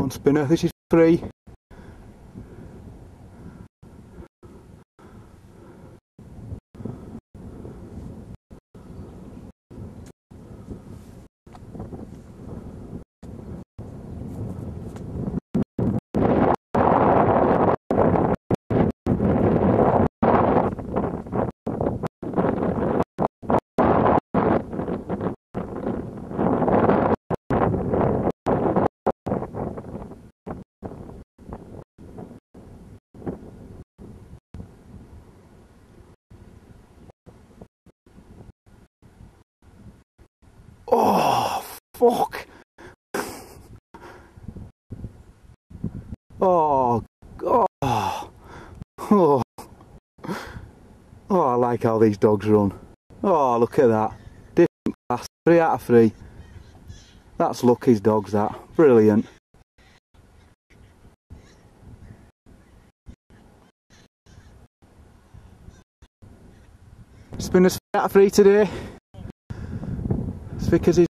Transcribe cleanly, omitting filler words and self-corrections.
on spinner. This is free. Oh, fuck. Oh, oh, oh, oh, I like how these dogs run. Oh, look at that. Different class, 3 out of 3. That's Lucky's dogs, that. Brilliant. Spinners 3 out of 3 today. It's because he's